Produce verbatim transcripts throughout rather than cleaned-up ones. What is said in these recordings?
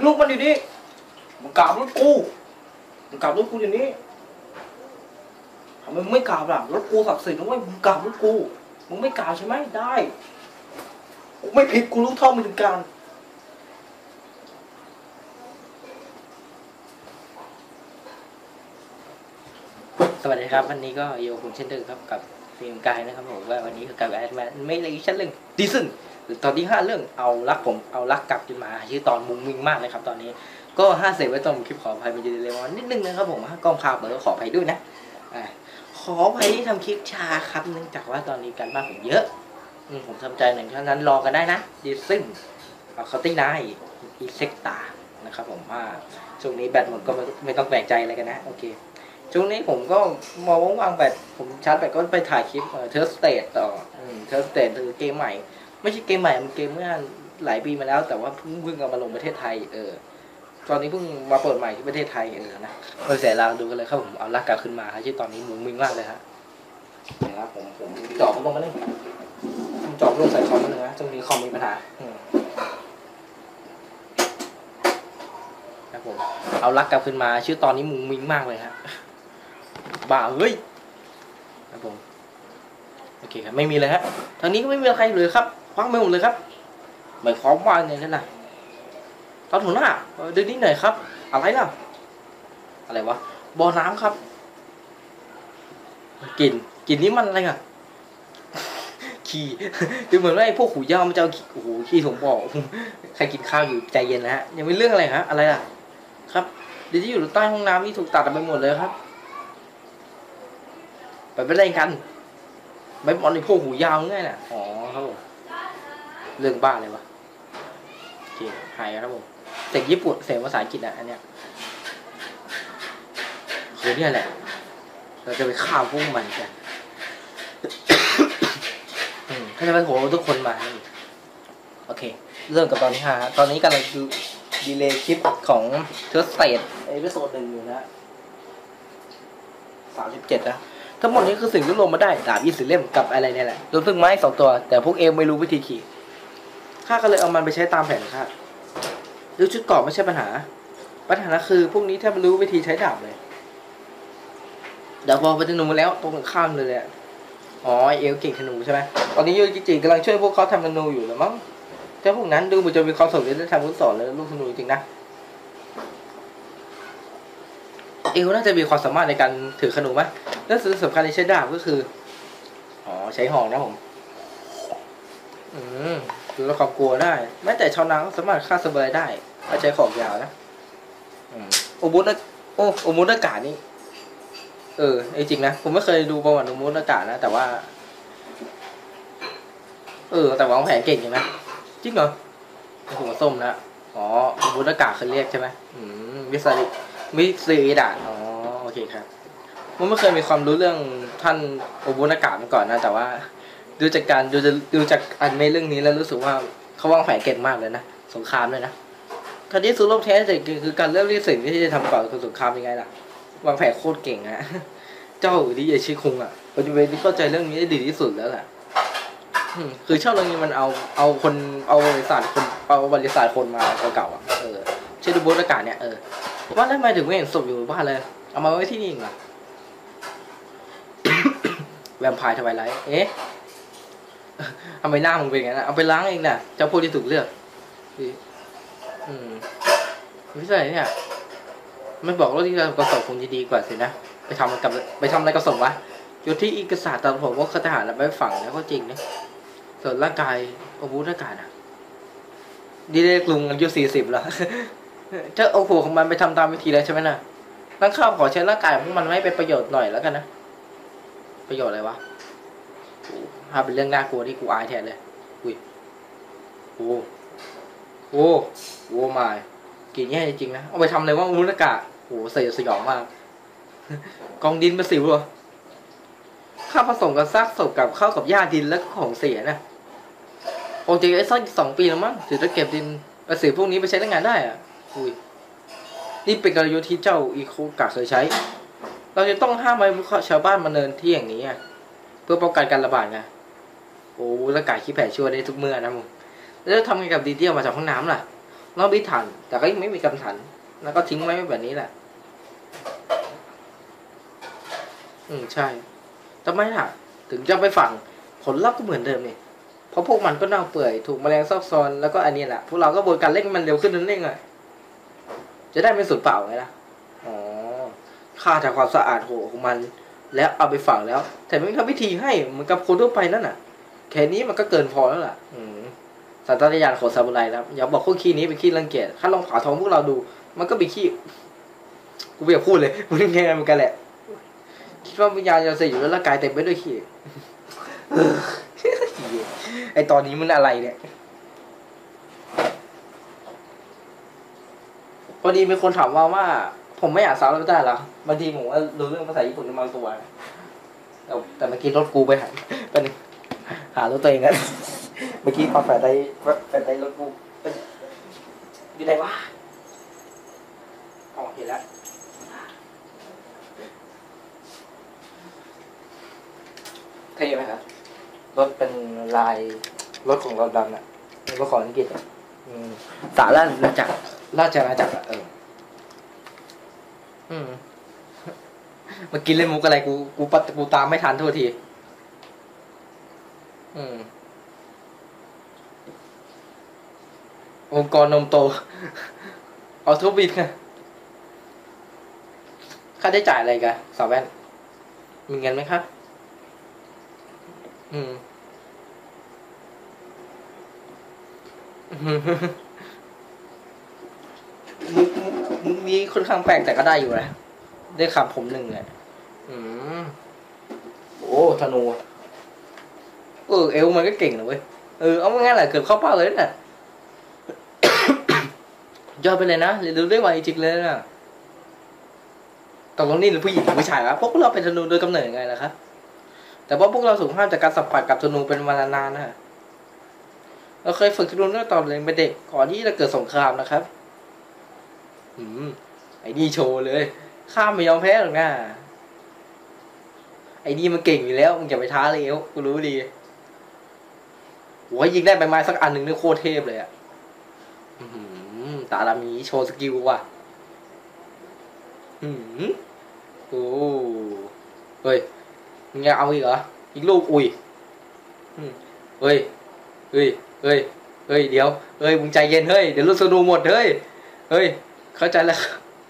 ลูกมันอยู่นี่มึงกราบรถกูมึงกราบรถกูอยู่นี่ทำไมมึงไม่กราบล่ะรถกูศักดิ์สิทธิ์นะเว้ยมึงกราบรถกูมึงไม่กราบใช่ไหมได้กูไม่ผิดกูรู้เท่าไม่ถึงการสวัสดีครับวันนี้ก็อยู่ผมเช่นเดิมครับกับฟิล์มกายนะครับผมว่าวันนี้คือการแอดแมนไม่เลยชั้นเรื่องดีซึ่งตอนที่ห้าเรื่องเอารักผมเอารักกลับขึ้นมาชื่อตอนมุ้งมิ้งมากเลยครับตอนนี้ก็ห้าเสร็จไว้ตรงคลิปขออภัยมันจะเร็วนิดนึงนะครับผมกล้องภาพเหมือนก็ขออภัยด้วยนะอ่าขออภัยที่ทำคลิปช้าครับเนื่องจากว่าตอนนี้การบ้านผมเยอะผมทำใจหนึ่งเท่านั้นรอกันได้นะดีซึ่งเอาเขาติ้งได้อีเซ็กตานะครับผมว่าช่วงนี้แบตหมดก็ไม่ไม่ต้องแปลกใจอะไรกันนะโอเคช่วงนี้ผมก็มองว่างๆแบตผมชาร์จแบตก็ไปถ่ายคลิปเทอร์สเตทต่อเทอร์สเตทคือเกมใหม่ไม่ใช่เกมใหม่มันเกมเมื่อหลายปีมาแล้วแต่ว่าเพิ่งเพิ่งเอามาลงประเทศไทยเออตอนนี้เพิ่งมาเปิดใหม่ที่ประเทศไทยเออนะเออเสียรางดูกันเลยครับผมเอาลักกาขึ้นมาที่ตอนนี้มุ้งมิ้งมากเลยฮะเดี๋ยวนะผมผมเจาะมันลงมาหนึ่งเจาะลงใส่คอมมันเลยนะช่วงนี้คอมมีปัญหาครับผมเอาลักกาขึ้นมาชื่อตอนนี้มุ้งมิ้งมากเลยฮะบ้าเฮ้ยครับผมโอเคครับไม่มีเลยฮะทางนี้ก็ไม่มีใครเลยครับคว้างไปหมดเลยครับหมายความว่าเนี่ยนั่นน่ะตอนหัวหน้าเดินนิดหน่อยครับอะไรล่ะอะไรวะบ่อน้ำครับกลิ่นกลิ่นนี้มันอะไรอ่ะขี้ดูเหมือนว่าไอ้พวกหูยาวมันจะเอาโอ้โหขี้ถุงบ่อใครกินข้าวอยู่ใจเย็นนะฮะยังไม่เรื่องอะไรฮะอะไรล่ะครับเดี๋ยวที่อยู่ใต้ห้องน้ำนี่ถูกตัดไปหมดเลยครับไปเป็นอะไรกันใบบอลในพวกหูยาวง่ายน่ะอ๋อครับผมเรื่องบ้าเลยวะโอเคหายครับผมเสียงญี่ปุ่นเสียงภาษาอังกฤษอ่ะอันเนี้ยคือเนี่ยแหละเราจะไปฆ่าพวกมันกันถ้าจะไปโหทุกคนมาโอเคเริ่มกับตอนที่ห้าตอนนี้กำลังดูดีเลย์คลิปของเทอร์สเตทเอพิโซดหนึ่งอยู่นะสามสิบเจ็ดนะทั้งหมดนี้คือสิ่งที่ลงมาได้ดาบยี่สิบเล่มกับอะไรเนี่ยแหละรวมถึงไม้สองตัวแต่พวกเอมไม่รู้วิธีขี่ข้าก็เลยเอามันไปใช้ตามแผนข้าดูชุดเกราะไม่ใช่ปัญหาปัญหาคือพวกนี้แทบไม่รู้วิธีใช้ดาบเลยเดี๋ยวพอไปธนูมาแล้วตรงข้ามเลยแหละอ๋อเอลเก่งธนูใช่ไหมตอนนี้ยูกิจิกำลังช่วยพวกเขาทำธนูอยู่หรือมั้งแต่พวกนั้นดูเหมือนจะมีความสนใจในทางวุฒิสอนและลูกธนูจริงนะเอลน่าจะมีความสามารถในการถือธนูไหมและสิ่งสำคัญในใช้ดาบก็คืออ๋อใช้หอกนะผมอืมดูแลความกลัวได้แม้แต่ชาวนาก็สามารถฆ่าสเบย์ได้ถ้าใช้ของยาวนะโอบุนโอโอมุนอากาศนี่เออไอจริงนะผมไม่เคยดูประวัติโอมุนอากาศนะแต่ว่าเออแต่วางแผนเก่งจริงนะจริงเหรอหัวส้มนะอ๋อโอมุนอากาศเขาเรียกใช่ไหมอืมวิสาริวิสีดาอ๋อโอเคครับผมไม่เคยมีความรู้เรื่องท่านโอบุนอากาศมาก่อนนะแต่ว่าดูจากการดูจะดูจากอันเมเรื่องนี้แล้วรู้สึกว่าเขาวางแผนเก่งมากเลยนะสงครามเลยนะการที่สู้รบแท้แต่คือการเริ่มที่สิ่งที่จะทำก่อนคือสงครามยังไงล่ะวางแผนโคตรเก่งฮะเจ้าดิเยชิคุงอ่ะปัจจุบันนี้เข้าใจเรื่องนี้ได้ดีที่สุดแล้วแหละคือชอบเรื่องนี้มันเอาเอาคนเอาบริษัทคนเอาบริษัทคนมาเก่าๆอ่ะเออเช่นดูบนอากาศเนี่ยเออว่าแล้วทำไมถึงไม่เห็นศพอยู่บ้านเลยเอามาไว้ที่นี่ล่ะแวมไพร์ทวายไลท์เอ๊ะทำไมหน้ามึงเป็นงั้นนะเอาไปล้างเองนะเจ้าผู้ที่ถูกเลือกอืมไม่ใช่เนี่ยไม่บอกว่าที่เรากระสอบคงจะดีกว่าสินะไปทำกับไปทำอะไรกระสอบวะอยู่ที่อีกษาตามผมว่าทหารเราไปฝังแล้วก็จริงนะส่วนร่างกายโอ้โหร่างกายอ่ะดีเล็กลุงอายุสี่สิบแล้วเจ้าโอ้โหของมันไปทำตามวิธีแล้วใช่ไหมนะตั้งข้าวขอใช้ร่างกายของมันไม่เป็นประโยชน์หน่อยแล้วกันนะประโยชน์อะไรวะถ้าเป็นเรื่องน่ากลัวที่กูอายแทนเลยอุ้ยโอ้โอ้โอ้มากินแย่จริงนะเอาไปทำอะไรว่ามุนากาโอ้สยดสยองมากกองดินเป็นสิวเหรอข้าผสมกับซากศพกับข้าวกับหญ้าดินแล้วก็ของเสียนะคงจะไอ้สักสองปีแล้วมั้งถึงจะเก็บดินประสิวพวกนี้ไปใช้ในงานได้อ่ะอุ้ยนี่เป็นกลยุทธ์ที่เจ้าอีโคกะเคยใช้เราจะต้องห้ามไม่ชาวบ้านมาเนินที่อย่างนี้อ่ะเพื่อป้องกันการระบาดไงโอ้ร่างกายคิดแผนช่วยได้ทุกเมื่อนะมึงแล้วทำไงกับดีที่ออกมาจากห้องน้ำล่ะนอกบิทันแต่ก็ยังไม่มีกำถันแล้วก็ทิ้งไว้แบบนี้แหละอืมใช่ทำไมล่ะถึงจะไปฝังผลลัพธ์ก็เหมือนเดิมนี่เพราะพวกมันก็เน่าเปื่อยถูกแมลงซอกซอนแล้วก็อันนี้แหละพวกเราก็บนการเร่งมันเร็วขึ้นนั่นเองเลยจะได้ไม่สูญเปล่าไงล่ะอ๋อค่าทำความสะอาดหัวของมันแล้วเอาไปฝังแล้วแต่ไม่ทำวิธีให้เหมือนกับคนทั่วไปนั่นน่ะแค่นี้มันก็เกินพอแล้วล่ะอืมสัญชาตญาณของซามูไรครับอย่าบอกพวกขี้นี้เป็นขี้รังเกียจถ้าลองผ่าท้องพวกเราดูมันก็เป็นขี้กูไม่อยากพูดเลยมันแค่เหมือนกันแหละคิดว่าวิญญาณจะเสียอยู่แล้วร่างกายเต็มไปด้วยขี้ไอตอนนี้มันอะไรเนี่ยพอดีมีคนถามว่าว่าผมไม่อ่านซับแล้วได้หรอบางทีผมว่ารู้เรื่องภาษาญี่ปุ่นในบางตัวแต่แต่เมื่อกี้รถกูไปหาเป็นหารถตัวเองกันเมื่อกี้พอแฟนได้แฟนได้รถกูอยู่ไหนวะอ๋อเห็นแล้วเท่ไหมครับรถเป็นลายรถของเราดำน่ะรถของอังกฤษสาราณจักรราชอาณาจักรเอออืมเมื่อกี้เล่นมุกอะไรกูกูปัดกูตามไม่ทันโทษทีอืมองค์กรนมโตออโตบิทไงค่าใช้จ่ายอะไรกันสาวแว่นมีเงินไหมครับอืมมุกมุกนี้ค่อนข้างแปลกแต่ก็ได้อยู่นะได้ขับผมหนึ่งเลยอืมโอ้ธนูเออเอลมันก็เก่งนะเว้ยเออเอาง่ายๆแหละเกือบเข้าเป้าเลยน่ะยอดไปเลยนะเรียนรู้ได้ไวจริงเลยนะตกลงนี่หรือผู้หญิงหรือผู้ชายวะพวกเราเป็นธนูโดยกำเนิดไงล่ะครับแต่ว่าพวกเราสูงห้ามจากการสัมผัสกับธนูเป็นเวลานานนะเราเคยฝึกธนูตั้งแต่ตอนเรียนเป็นเด็กก่อนที่จะเกิดสงครามนะครับอืมไอ้นี่โชว์เลยข้ามไม่ยอมแพ้หรอกนะไอ้นี่มันเก่งอยู่แล้วมึงอย่าไปท้าเลยเอวกูรู้ดีโอ้ยยิงได้ใบไม้สักอันหนึ่งนี่โคตรเทพเลยอ่ะตาลามีโชว์สกิลว่ะอืมโอ้เฮ้ยมึงจะเอาอีกเหรออีกลูกอุ้ยเฮ้ยเฮ้ยเฮ้ยเฮ้ยเดี๋ยวเฮ้ยมึงใจเย็นเฮ้ยเดี๋ยวลูกสนูหมดเฮ้ยเฮ้ยเข้าใจแล้ว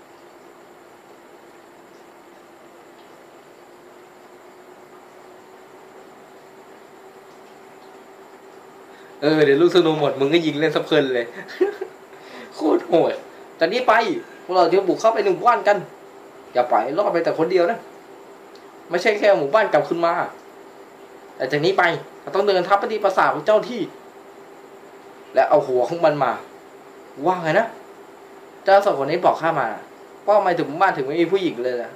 เออเดี๋ยวลูกสนูหมดมึงก็ยิงเล่นซับเพลินเลยโคตรโหดตอนนี้ไปพวกเราจะบุกเข้าไปหนึ่งบ้านกันอย่าปล่อยรอดไปแต่คนเดียวนะไม่ใช่แค่หมู่บ้านกลับขึ้นมาแต่จากนี้ไปเราต้องเดินทัพไปที่ปราสาทของเจ้าที่และเอาหัวของมันมาว่าไงนะเจ้าสองคนนี้บอกข้ามาว่าทำไมถึงบ้านถึงไม่มีผู้หญิงเลยล่ะ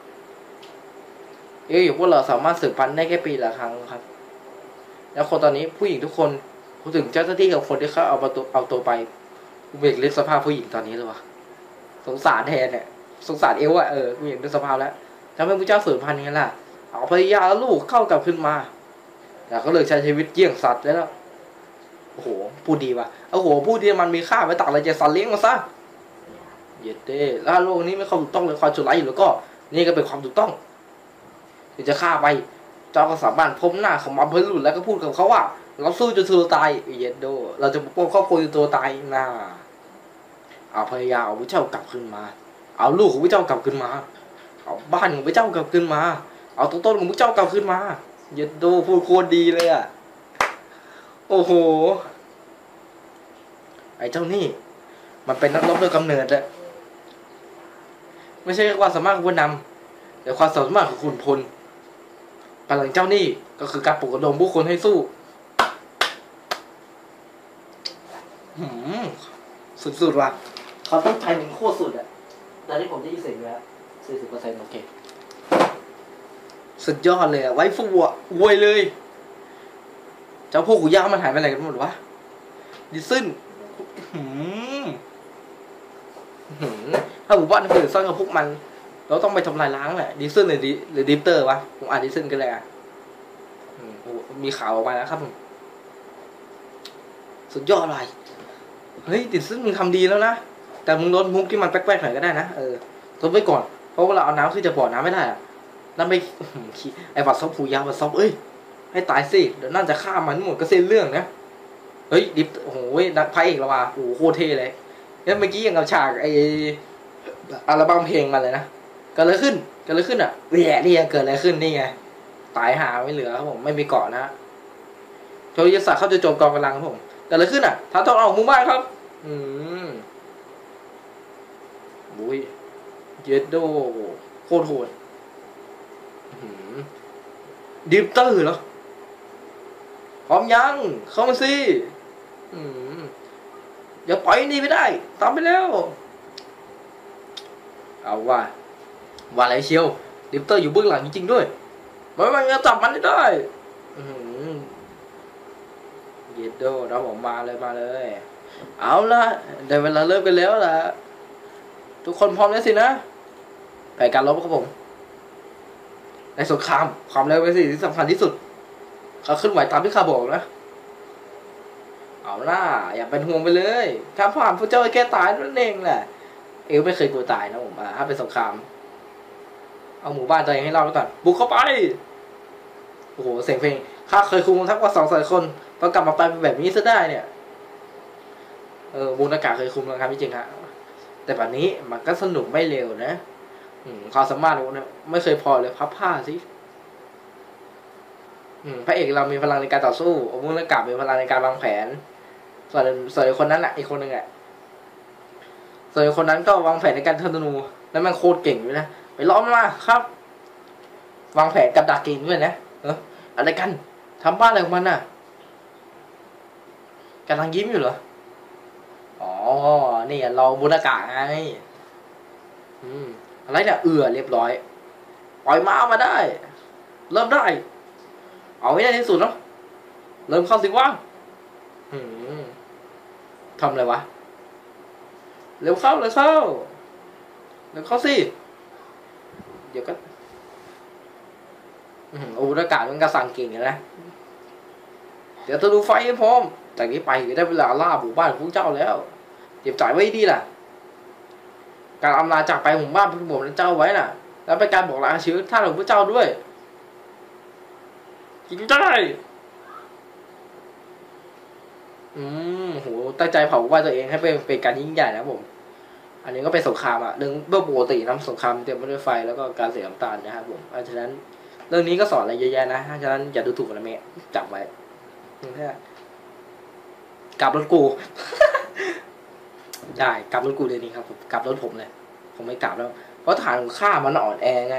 เอ้ยพวกเราสามารถสืบพันธุ์ได้แค่ปีละครั้งครับแล้วคนตอนนี้ผู้หญิงทุกคนพูดถึงเจ้าหน้าที่กับคนที่เขาเอาตัวเอาตัวไปกูเบรกเลือกสภาพผู้หญิงตอนนี้เลยวะสงสารแทนเนี่ยสงสารเอวอะเออกูเห็นด้วยสภาพแล้วทำให้พระเจ้าสืบพันธุ์นี้ล่ะเอาภรรยาแล้วลูกเข้ากลับขึ้นมาแต่ก็เลยใช้ชีวิตเยี่ยงสัตว์แล้วโอ้โหพูดดีว่ะโอ้โหพูดที่มันมีค่าไปตักอะไรจะสัตว์เลี้ยงมาซะเย็ดเด้แล้วโลกนี้ไม่ความถูกต้องเลยความชั่วร้ายอยู่แล้วก็นี่ก็เป็นความถูกต้องถึงจะฆ่าไปเจ้าก็สามารถพบหน้าของมัมเพลุนแล้วก็พูดกับเขาว่าเราสู้จนตัวตายเย็ดโดเราจะปกป้องครอบครัวจนตัวตายน่าเอาภรรยาเอาพระเจ้ากลับขึ้นมาเอาลูกของพระเจ้ากลับขึ้นมาเอาบ้านของพระเจ้ากลับขึ้นมาเอาต้นต้นของพระเจ้ากลับขึ้นมาเย็ดโดพูดโคตรดีเลยอ่ะโอ้โหไอ้เจ้านี่มันเป็นนักรบโดยกำเนิดเลยไม่ใช่ความสามารถของผู้นำแต่ความสามารถของขุนพลพลังเจ้านี่ก็คือการปลุกระดมผู้คนให้สู้หืมสุดๆว่ะเขาต้องใจมึงโคตรสุดอ่ะตอนนี้ผมได้ยินเสียงแล้วสี่สิบเปอร์เซ็นต์โอเคสุดยอดเลยอ่ะไว้ฟูอ่ะอวยเลยเจ้าพวกกูย่ามันหายไปไหนกันหมดวะดิซึนหืมถ้าหมู่บ้านคนอื่นซ่อนกับพวกมันเราต้องไปทำลายล้างแหละดิซึนหรือดิหรือดิปเตอร์วะผมอ่านดิซึนกันเลยอ่ะมีข่าวออกมาแล้วครับสุดยอดเลยเฮ้ยติดซึ่งมึงทำดีแล้วนะแต่มึงลดมุกที่มันแป๊กๆหน่อยก็ได้นะเออลดไว้ก่อนเพราะเวลาเอาน้ำขึ้นจะบ่อน้ำไม่ได้อะนั่นไม่ไอ้บัดซบผูยาวบัดซบเอ้ยให้ตายสิเดี๋ยวนั่นจะฆ่ามันหมดก็เส้นเรื่องนะเฮ้ยดิฟโอ้โหนักพระเอกเรามาโอ้โหโคตรเท่เลยเนี่ยเมื่อกี้ยังกับฉากไอ้อัลบั้มเพลงมาเลยนะเกิดอะไรขึ้นเกิดอะไรขึ้นอ่ะแย่นี่เกิดอะไรขึ้นนี่ไงตายหาไม่เหลือครับผมไม่มีเกาะนะโจยศศักดิ์เขาจะโจมกองกำลังครับผมเกิดอะไรขึ้นอ่ะท้าต้องเอาหมู่บ้านครับอืมบุ้ยเยดโดโคตรโหดดิฟเตอร์เหรอพร้อมยังเข้ามาสิอย่าปล่อยนี่ไม่ได้ตามไปแล้วเอาว่าว่าอะไรเชียวดิฟเตอร์อยู่เบื้องหลังจริงๆด้วยไม่ว่าจะจับมันได้เยดโดเราบอกมาเลยมาเลยเอาละได้เวลาเริ่มกันแล้วล่ะทุกคนพร้อมแล้วสินะแผนการรบครับผมในสงครามความเร็วเป็นสิ่งที่สำคัญที่สุดเขาขึ้นไหวตามที่ข้าบอกนะเอาล่ะอย่าเป็นห่วงไปเลยถ้าผ่านพระเจ้าแค่ตายนั่นเองแหละเอวไม่เคยกลัวตายนะผมถ้าเป็นสงครามเอาหมู่บ้านตัวเองให้รอดก่อนบุกเข้าไปโอ้โหเสียงเพลงข้าเคยคุมทักว่าสองสายคนต้องกลับมาไปแบบนี้ซะได้เนี่ยเออบุญอากาศเคยคุมแล้วครับจริงๆฮะแต่แบบนี้มันก็สนุกไม่เร็วนะความสามารถเนี่ยไม่เคยพอเลยพับผ้าสิพระเอกเรามีพลังในการต่อสู้อมุนกาบมีพลังในการวางแผนส่วนส่วนคนนั้นอ่ะอีกคนหนึ่งอ่ะส่วนคนนั้นก็วางแผนในการธนูแล้วมันโคตรเก่งด้วยนะไปล้อมมาครับวางแผนกับดักเก่งด้วยนะเอออะไรกันทำบ้านอะไรของมันน่ะกำลังยิ้มอยู่เหรออ๋อนี่เราบุญอากาศไงอืมอะไรเนี่ยเอือเรียบร้อยปล่อยม้ามาได้เริ่มได้เอาให้ได้ที่สุดเนาะเริ่มเข้าสิวะทำอะไรวะเร็วเข้าเร็วเข้าเร็วเข้าสิเดี๋ยวก็โอ้อากาศมันกระสั่งเก่งนะเดี๋ยวจะดูไฟให้พร้อมจากนี้ไปได้เวลาล่าหมู่บ้านของพระเจ้าแล้วเก็บจ่ายไว้ดีล่ะการอำลาจากไปหมู่บ้านของผมและเจ้าไว้น่ะแล้วเป็นการบอกลาชีวิตท่านของพระเจ้าด้วยกินได้อืมโหตั้งใจเผาว่าตัวเองให้เป็นเป็นการยิ่งใหญ่นะผมอันนี้ก็เป็นสงครามอ่ะเรื่องเบื้องปกติน้ำสงครามเต็มไปด้วยไฟแล้วก็การเสียน้ำตาลนะครับผมเพราะฉะนั้นเรื่องนี้ก็สอนอะไรเยอะแยะนะเพราะฉะนั้นอย่าดูถูกกันนะเมย์จับไว้กลับรถกูได้กลับรถกูเลยนี่ครับผมกลับรถผมเลยผมไม่กลับแล้วเพราะฐานของข้ามันอ่อนแอไง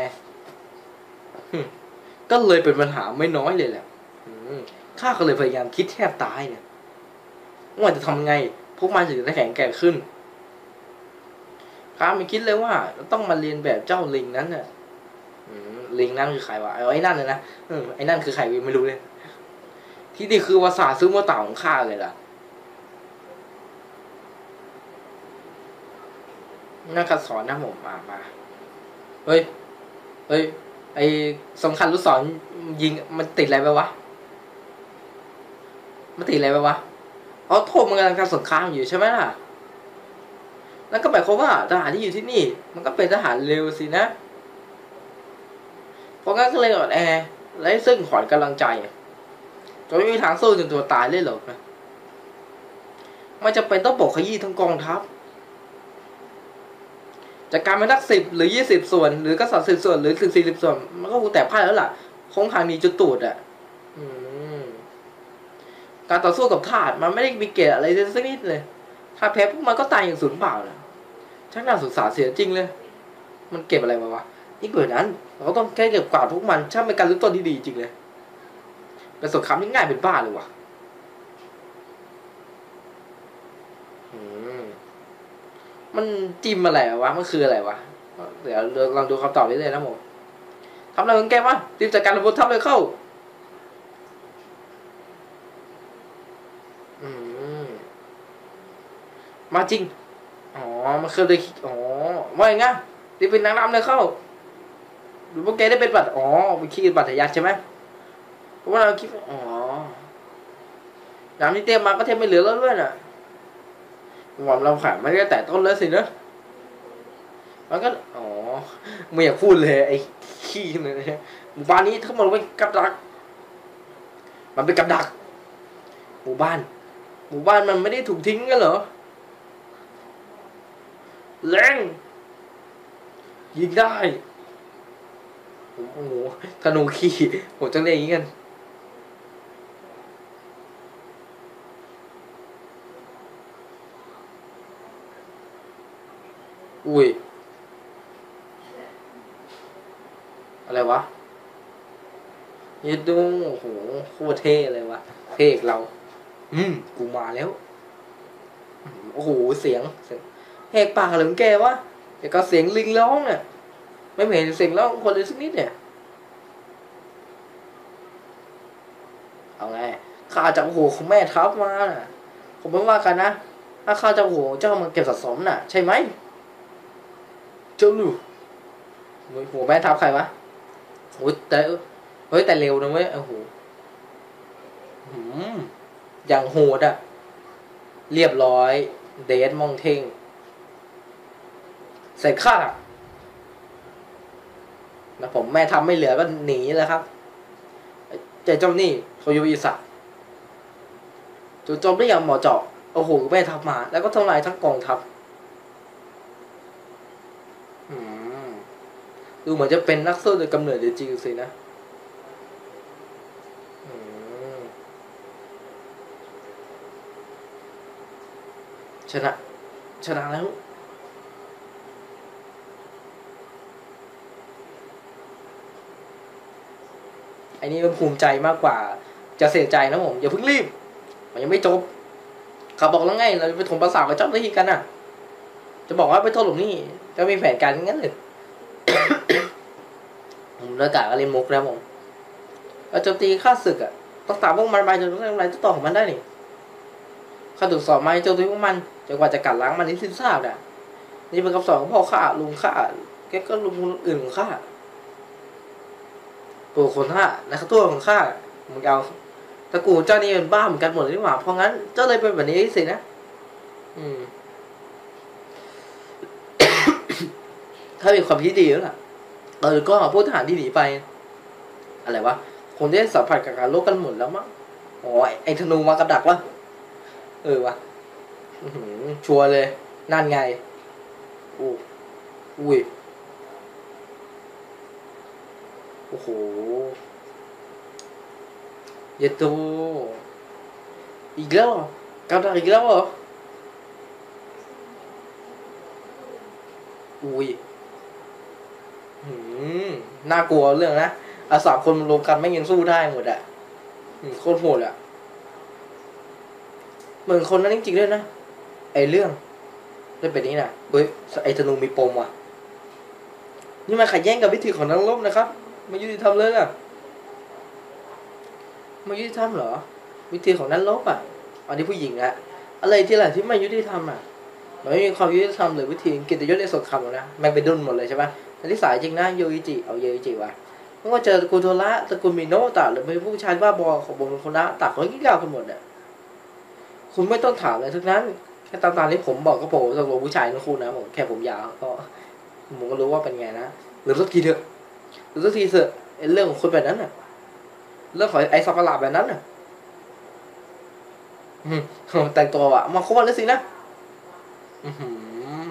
ก็เลยเป็นปัญหาไม่น้อยเลยแหละข้าก็เลยพยายามคิดแทบตายเนี่ยว่าจะทำไงพวกมันถึงจะแข็งแกร่งขึ้นข้าไม่คิดเลยว่าต้องมาเรียนแบบเจ้าลิงนั้นน่ะลิงนั่นคือใครวะไอ้นั่นเลยนะไอ้นั่นคือใครไม่รู้เลยที่นี่คือภาษาซื้อมาต่าของข้าเลยล่ะนักสอนนะผมมามาเฮ้ยเฮ้ยไอสำคัญลูกศรยิงมันติดอะไรไปวะมันติดอะไรไปวะอ๋อโทษมันกำลังการสงครามอยู่ใช่ไหมล่ะนั่นก็หมายความว่าทหารที่อยู่ที่นี่มันก็เป็นทหารเร็วสินะเพราะงั้นก็เลยอ่อนแอและซึ่งขวัญกำลังใจจนไม่มีทางสู้จนตัวตายเลยหรอกนะไม่จะเป็นต้องปกขยี้ทั้งกองทัพจากการเป็นนักสิบหรือยี่สิบส่วนหรือก็สามสิบส่วนหรือสิบสี่สิบส่วนมันก็คงแตกพ่ายแล้วล่ะคงทางมีจุดตูดอ่ะการต่อสู้กับธาตุมันไม่ได้มีเกณฑ์อะไรสักนิดเลยถ้าแพ้พวกมันก็ตายอย่างสูญเปล่านะช่างน่าสงสารเสียจริงเลยมันเก็บอะไรมาวะยิ่งกว่านั้นเราก็ต้องแค่เก็บกวาดพวกมันช่างเป็นการลึกต้นที่ดีจริงเลยเป็นสงครามที่ง่ายเป็นบ้าเลยวะมันจิ้มอะไรวะมันคืออะไรวะเดี๋ยวลองดูคำตอบนี้เลยนะผมทำอะไรของแกวะรีบจัดการระบบทัพเลยเข้าอืมมาจริงอ๋อมันคือเลยอ๋อว่าอย่างงั้นรีบเป็นนางรำเลยเข้าหรือพวกแกได้เป็นบัตรอ๋อเป็นขี้บัตรทะยักใช่ไหมเพราะว่าเราคิดอ๋อน้ำที่เตรียมมาก็เทไม่เหลือแล้วด้วยน่ะความรำคาญไม่ได้แต่ต้นแล้วสินะมันก็อ๋อไม่อยากพูดเลยไอ้ขี้เนี่ยหมู่บ้านนี้ทั้งหมดเป็นกับดักมันเป็นกับดักหมู่บ้านหมู่บ้านมันไม่ได้ถูกทิ้งกันเหรอแรงยิงได้โอ้โหธนูขี้ผมจะเรียกอย่างนี้กันอุ้ยอะไรวะยืดดูโอ้โหโคตรเท่เลยวะเท่เราอืมกูมาแล้วโอ้โหเสียงเสียงแหกปากเลยมึงแกวะเดี๋ยวก็เสียงลิงร้องเนี่ยไม่เห็นเสียงร้องคนเลยสักนิดเนี่ยเอาไงข้าจะโอ้โหของแม่ทัพมาผมไม่ว่ากันนะถ้าข้าจะโอ้โหเจ้ามันเก็บสะสมน่ะใช่ไหมเจ้าลูกหัวแม่ทัพใครวะโอ้ยแต่เฮ้ยแต่เร็วนะเว้ยโอ้โหหืมอย่างโหดอะเรียบร้อยเดสมองเท่งใส่ข้านะผมแม่ทำไม่เหลือก็หนีแล้วครับเจ้าเจ้านี่โทโยอิสะจู่โจมได้อย่างเหมาะเจาะโอ้โหแม่ทัพมาแล้วก็ทำลายทั้งกองทัพดูเหมือนจะเป็นนักสู้โดยกำเนิดจริงๆสินะชนะชนะแล้วไอ้นี่มันภูมิใจมากกว่าจะเสียใจนะผมอย่าเพิ่งรีบมันยังไม่จบเขาบอกแล้วไงเราจะไปถมภาษากับเจ้าหน้าที่กันน่ะจะบอกว่าไปโทษหลวงนี่จะมีแผนการงั้นเลย ผมเลิกกะก็เล่นมุกแล้วผมเราโจมตีข้าศึกอ่ะต้องตามพวกมันไปจนต้องทำลายตัวต่อของมันได้นี่ข้าถูกสอบมาโจมตีพวกมันจนกว่าจะกัดล้างมันที่สิ้นซากอ่ะนี่เป็นคำสอนของพ่อข้าลุงข้าแกก็ลุงอื่นของข้าตัวคนข้านะครับตัวของข้ามึงเอาตระกูลเจ้านี่เป็นบ้าเหมือนกันหมดเลยนี่หว่าเพราะงั้นเจ้าเลยเป็นแบบนี้สินะอืม ถ้ามีความคิดดีแล้วล่ะเออก็พวกทหารที่หนีไปอะไรวะคงได้สัมผัสกับการลบกันหมดแล้วมั้งโอ้ยไอ้ธนูมากับดักวะเออวะชัวร์เลยนั่นไงอู้อุ้ยโอ้โหเยตูอีกแล้วกับดักอีกแล้วเหรออุ้ยหืมน่ากลัวเรื่องนะอาสามคนรวมกันไม่ยังสู้ได้หมดอ่ะโคตรโหดอ่ะเหมือนคนนั้นจริงๆด้วยนะไอเรื่องเรื่องแบบนี้นะเฮ้ยไอธนูมีปมว่ะนี่มันขัดแย้งกับวิธีของนักรบนะครับไม่ยุติธรรมเลยอ่ะไม่ยุติธรรมเหรอวิธีของนักรบอ่ะอันนี้ผู้หญิงอะอะไรที่อะไรที่ไม่ยุติธรรมอ่ะมันไม่มีความยุติธรรมเลยวิธีกิตยศในสงครามหรอกนะมันเป็นดุนหมดเลยใช่ปะอันที่สายจริงนะโยอิจิเอาโยอิจิวะไม่ว่าเจอตระกูลโทระตระกูลมิโนะตะหรือเป็นผู้ชายบ้าบอของบงคนละตักเขายิ่งยาวกันหมดอ่ะคุณไม่ต้องถามอะไรทั้งนั้นแค่ตามตามที่ผมบอกก็โผล่ตกลงผู้ชายนะคุณนะผมแค่ผมยาวก็ผมก็รู้ว่าเป็นไงนะหรือสักทีเถอะหรือสักทีเถอะเรื่องของคนแบบนั้นน่ะเรื่องของไอ้สัตว์ประหลาดแบบนั้นน่ะอืมแต่งตัวอะมาคบกันแล้วสินะอืม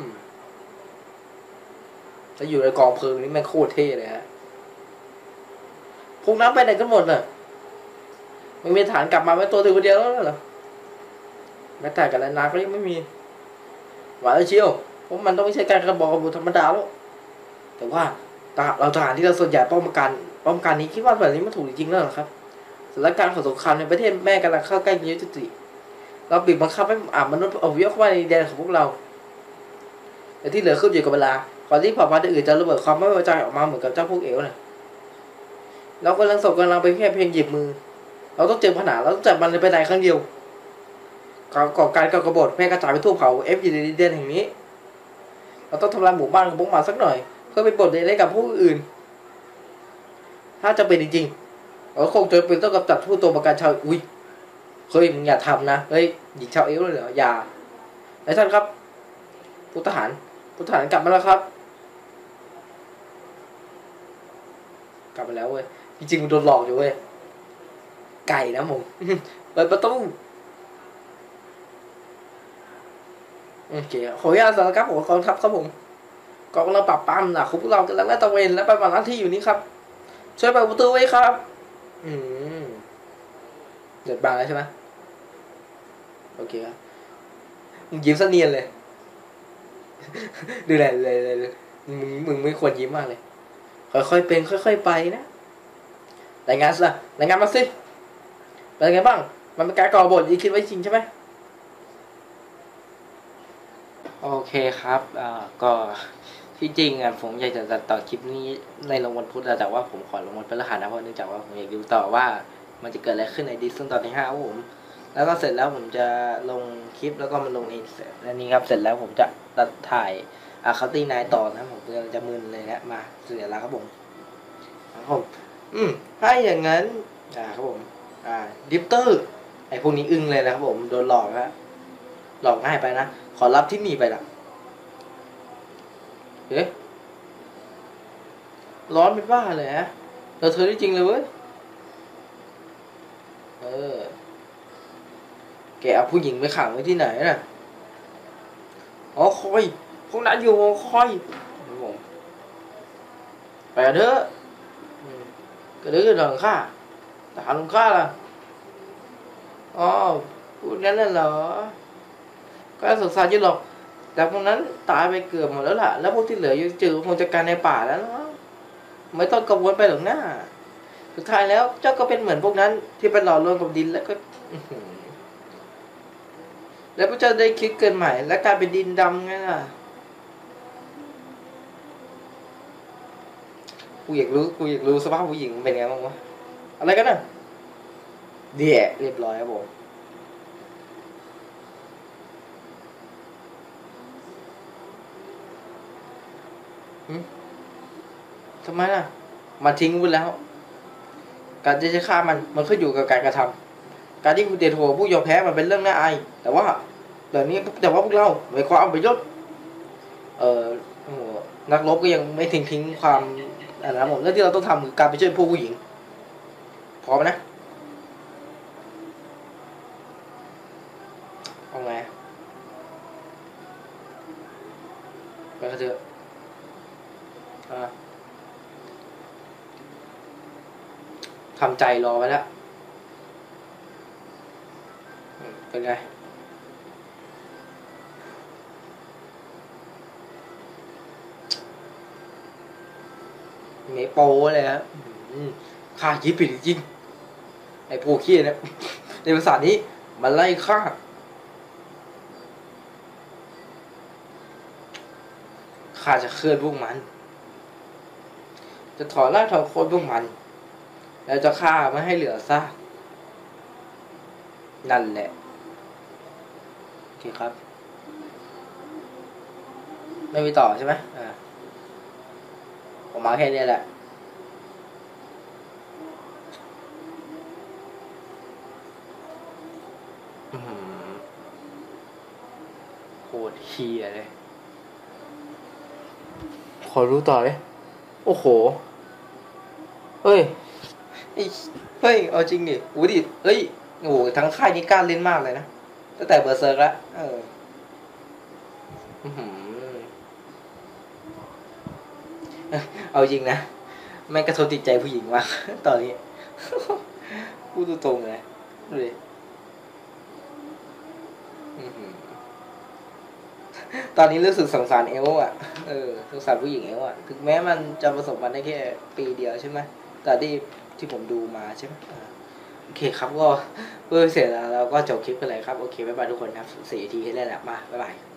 จะอยู่ในกองเพลิงนี่แม่งโคตรเท่เลยฮะพวกน้ำไปไหนกันหมดน่ะไม่มีฐานกลับมาเป็นตัวถือคนเดียวแล้วเหรอแม้แต่กันแล้วนาก็ยังไม่มีหวานเลยเชียวเพราะมันต้องไม่ใช่การกระบอกกระบุธรรมดาแล้วแต่ว่าเราทหารที่เราส่วนใหญ่ป้องกันป้องกันนี้คิดว่าแบบนี้มันถูกจริงๆแล้วหรอครับสถานการณ์ของสงครามในประเทศแม่กำลังเข้าใกล้ยุติ เราบีบบังคับให้อ่ามนุษย์เอาวิวเข้ามาในแดนของพวกเราแต่ที่เหลือขึ้นอยู่กับเวลาก่อนที่เผ่าพันธุ์อื่นจะระเบิดความไม่ไว้ใจออกมาเหมือนกับเจ้าพวกเอ๋วน่ะเรากำลังส่งกำลังไปแค่เพียงหยิบมือเราต้องเจอปัญหาเราต้องจับมันไปในครั้งเดียวก่อการก่อกบฏแพร่กระจายไปทั่วเผ่าเอฟอยู่ในดินแดนแห่งนี้เราต้องทำลายหมู่บ้านของพวกมันสักหน่อยเพื่อเป็นบทเรียนให้กับผู้อื่นถ้าจะเป็นจริงๆเราคงจะเป็นต้องกำจัดผู้ตัวประกันชาวอุ้ยเฮ้ยมึงอย่าทำนะเฮ้ยหญิงชาวเอลเลยเหรออย่าไอ้ท่านครับพลทหารพลทหารกลับมาแล้วครับกลับมาแล้วเว้ยจริงๆมันโดนหลอกอยู่เว้ยไก่นะผมเปิดประตูโอเคขออนุญาตสารครับผมกองทัพครับผมกองกำลังปราบปรามนะพวกเรากำลังลาดตระเวนและปฏิบัติหน้าที่อยู่นี่ครับช่วยเปิดประตูไว้ครับอืมเดือดบางแล้วใช่ไหมโอเคครับมึงยิ้มซะเนียนเลยดูแลเลยเลยมึงมึงไม่ควรยิ้มมากเลยค่อยๆเป็นค่อยๆไปนะรายงานสิรายงานมาสิเป็นไงบ้างมันเป็นการก่อบทที่คิดไว้จริงใช่ไหมโอเคครับอ่าก็ที่จริงอ่ะผมอยากจะตัดต่อคลิปนี้ในลงวันพุธแต่ว่าผมขอลงวันพฤหัสนะเพราะเนื่องจากว่าผมอยากดูต่อว่ามันจะเกิดอะไรขึ้นในดิสซึ่งตอนที่ห้าครับผมแล้วก็เสร็จแล้วผมจะลงคลิปแล้วก็มาลงเองและนี้ครับเสร็จแล้วผมจะตัดถ่ายอ่าคัตติ้งนายต่อนะผมจะมึนเลยนะมาเสร็จแล้วครับผมครับผมอืมถ้าอย่างนั้นอ่าครับผมอ่าดิปเตอร์ไอพวกนี้อึ้งเลยนะครับผมโดนหลอกนะหลอกง่ายไปนะขอรับที่มีไปละเอ๊ะร้อนเป็นบ้าเลยฮะเราเธอได้จริงเลยเว้ยเออแกเอาผู้หญิงไปขังไว้ที่ไหนน่ะอ๋อคอยพวกนั้นอยู่คอยผมไปเถอะก็เดือดร้อนข้าทหารของข้าล่ะอ๋อพูดงั้นน่ะเหรอก็สงสารยิ่งหรอกแต่พวกนั้นตายไปเกือบหมดแล้วล่ะแล้วพวกที่เหลืออยู่จืดคงจัดการในป่าแล้วเนาะไม่ต้องกังวลไปหรอกนะสุดท้ายแล้วเจ้าก็เป็นเหมือนพวกนั้นที่ไปหล่อรวมกับดินแล้วก็แล้วพระเจ้าได้คิดเกินใหม่และกลายเป็นดินดำไงล่ะกูอยากรู้กูอยากรู้สภาพผู้หญิงเป็นไงบ้างวะอะไรกันน่ะเดี่ยเรียบร้อยครับผมทำไมล่ะมาทิ้งไปแล้วการที่จะฆ่ามันมันขึ้นอยู่กับการกระทำการที่คุณเดโทผู้ยอมแพ้มันเป็นเรื่องน่าอายแต่ว่าเดี๋ยวนี้แต่ว่าพวกเราไม่ความประโยชน์เอ่อนักรบก็ยังไม่ทิ้งทิ้งความอันนั้นผมเรื่องที่เราต้องทำคือการไปช่วยผู้ผู้หญิงพร้อมนะเอาไงไปกันเถอะทำใจรอไว้แล้วเป็นไงเมโปเลยครับฆ่ายิบผิดจริงไอ้พวกขี้เนี่ยในภาษานี้มันไล่ฆ่าข้าจะเคลื่อนพวกมันจะถอนรากถอนโคนพวกมันแล้วจะฆ่าไม่ให้เหลือซากนั่นแหละโอเคครับไม่มีต่อใช่ไหมอ่าผมมาแค่นี้แหละโคตรเฮียเลยขอรู้ต่อเลยโอ้โหเฮ้ยเฮ้ยเอาจริงดิอู้ดิเฮ้ยโอ้ทั้งค่ายนี้กล้าเล่นมากเลยนะตั้งแต่เบอร์เซอร์กแล้วเออเอาจริงนะแม่งกระทบจิตใจผู้หญิงมากตอนนี้พูดตรงๆเลยดูดิตอนนี้รู้สึกสงสารเอลอ่ะเออสงสารผู้หญิงเอลอ่ะถึงแม้มันจะประสบมันได้แค่ปีเดียวใช่ไหมแต่ที่ที่ผมดูมาใช่ไหมโอเคครับก็เพื่อเสร็จแล้วเราก็จบคลิปกันเลยครับโอเคบ๊ายบายทุกคนครับสี่นาทีให้ได้แล้วมาบ๊ายบาย